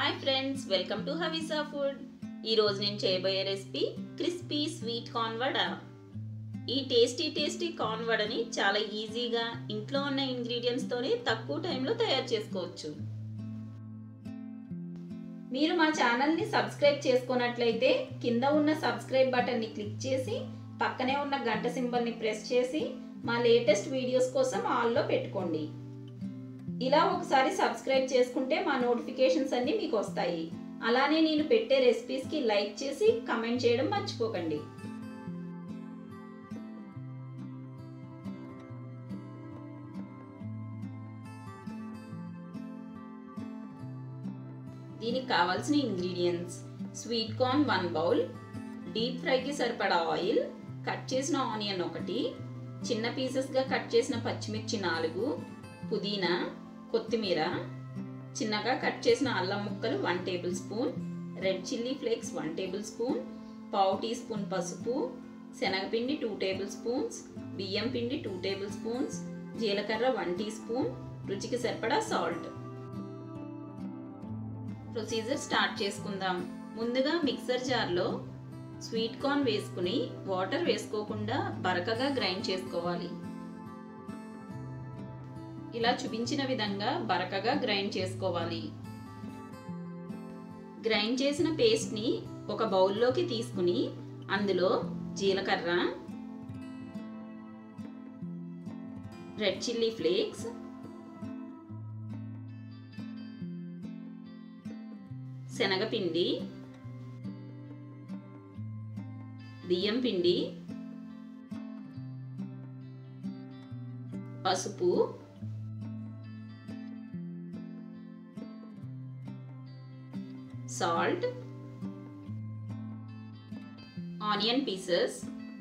Hi friends, welcome to Havisa food. ఈరోజు నేను చేయబోయే recipe crispy sweet corn vada. ఈ టేస్టీ కార్న్ వడని చాలా ఈజీగా ఇంట్లో ఉన్న ఇంగ్రీడియంట్స్తోనే తక్కువ టైంలో తయారు చేసుకోవచ్చు. మీరు మా ఛానల్ని సబ్స్క్రైబ్ చేసుకున్నట్లయితే కింద ఉన్న సబ్స్క్రైబ్ బటన్ని క్లిక్ చేసి పక్కనే ఉన్న గంట సింబల్ని ప్రెస్ చేసి మా లేటెస్ట్ వీడియోస్ కోసం ఆల్లో పెట్టుకోండి. ఇలా ఒకసారి సబ్స్క్రైబ్ చేసుకుంటే మా నోటిఫికేషన్స్ అన్నీ మీకు వస్తాయి. అలానే నేను పెట్టే రెసిపీస్కి లైక్ చేసి కమెంట్ చేయడం మర్చిపోకండి. దీనికి కావాల్సిన ingredients: sweet corn 1 bowl, deep ఫ్రైకి సరిపడా ఆయిల్, కట్ చేసిన ఆనియన్ 1, చిన్న పీసెస్గా కట్ చేసిన పచ్చిమిర్చి 4, పుదీనా, కొత్తిమీర, చిన్నగా కట్ చేసిన అల్లం ముక్కలు 1 tablespoon, red chilli flakes 1 tablespoon, పావు టీ స్పూన్ పసుపు, శనగపిండి 2 టేబుల్ స్పూన్స్, బియ్యం పిండి 2 టేబుల్ స్పూన్స్, జీలకర్ర 1 టీ స్పూన్, రుచికి సరిపడా సాల్ట్. ప్రొసీజర్ స్టార్ట్ చేసుకుందాం. ముందుగా మిక్సర్ జార్లో స్వీట్ కార్న్ వేసుకుని వాటర్ వేసుకోకుండా బరకగా గ్రైండ్ చేసుకోవాలి. ఇలా చూపించిన విధంగా బరకగా గ్రైండ్ చేసుకోవాలి. గ్రైండ్ చేసిన పేస్ట్ని ఒక బౌల్లోకి తీసుకుని అందులో జీలకర్ర, రెడ్ చిల్లీ ఫ్లేక్స్, శనగపిండి, బియ్యం పిండి, పసుపు, సాల్ట్, ఆనియన్ పీసెస్,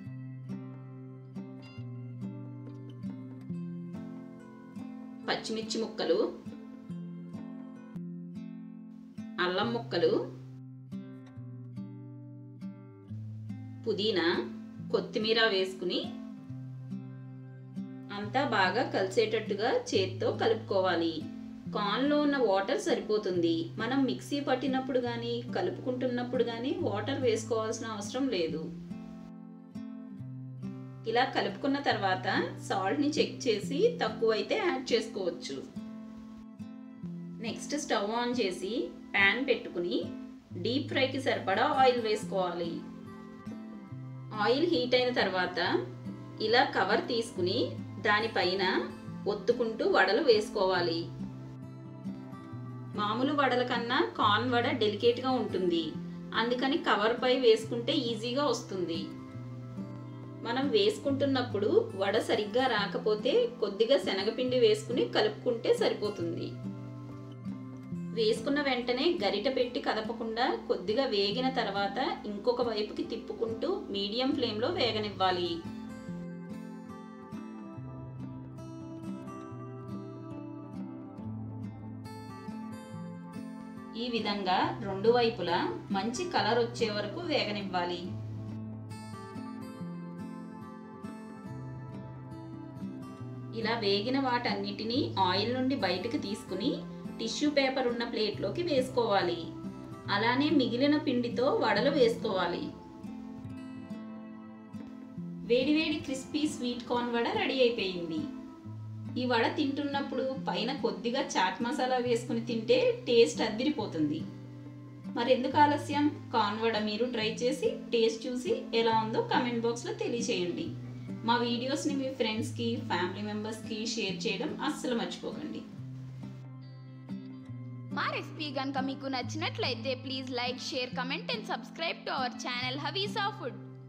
పచ్చిమిర్చి ముక్కలు, అల్లం ముక్కలు, పుదీనా, కొత్తిమీర వేసుకుని అంతా బాగా కలిసేటట్టుగా చేత్తో కలుపుకోవాలి. కార్న్లో ఉన్న వాటర్ సరిపోతుంది. మనం మిక్సీ పట్టినప్పుడు కానీ కలుపుకుంటున్నప్పుడు కానీ వాటర్ వేసుకోవాల్సిన అవసరం లేదు. ఇలా కలుపుకున్న తర్వాత సాల్ట్ని చెక్ చేసి తక్కువైతే యాడ్ చేసుకోవచ్చు. నెక్స్ట్ స్టవ్ ఆన్ చేసి ప్యాన్ పెట్టుకుని డీప్ ఫ్రైకి సరిపడా ఆయిల్ వేసుకోవాలి. ఆయిల్ హీట్ అయిన తర్వాత ఇలా కవర్ తీసుకుని దానిపైన ఒత్తుకుంటూ వడలు వేసుకోవాలి. మామూలు వడల కన్నా కార్న్ వడ డెలికేట్గా ఉంటుంది, అందుకని కవర్ పై వేసుకుంటే ఈజీగా వస్తుంది. మనం వేసుకుంటున్నప్పుడు వడ సరిగ్గా రాకపోతే కొద్దిగా శనగపిండి వేసుకుని కలుపుకుంటే సరిపోతుంది. వేసుకున్న వెంటనే గరిట పెట్టి కదపకుండా కొద్దిగా వేగిన తర్వాత ఇంకొక వైపుకి తిప్పుకుంటూ మీడియం ఫ్లేమ్లో వేగనివ్వాలి. ఈ విధంగా రెండు వైపులా మంచి కలర్ వచ్చే వరకు వేగనివ్వాలి. ఇలా వేగిన వాటన్నిటినీ ఆయిల్ నుండి బయటకు తీసుకుని టిష్యూ పేపర్ ఉన్న ప్లేట్లోకి వేసుకోవాలి. అలానే మిగిలిన పిండితో వడలు వేసుకోవాలి. వేడివేడి crispy sweet corn vada ready అయిపోయింది. ఈ వడ తింటున్నప్పుడు పైన కొద్దిగా చాట్ మసాలా వేసుకుని తింటే టేస్ట్ అదిరిపోతుంది. మరెందుకు ఆలస్యం, కార్న్ వడ మీరు ట్రై చేసి టేస్ట్ చూసి ఎలా ఉందో కామెంట్ బాక్స్లో తెలియచేయండి. మా వీడియోస్ని మీ ఫ్రెండ్స్కి, ఫ్యామిలీ మెంబర్స్కి షేర్ చేయడం అస్సలు మర్చిపోకండి. మా రెసిపీ కనుక మీకు నచ్చినట్లయితే please like, share, comment and subscribe to our channel Havisa food.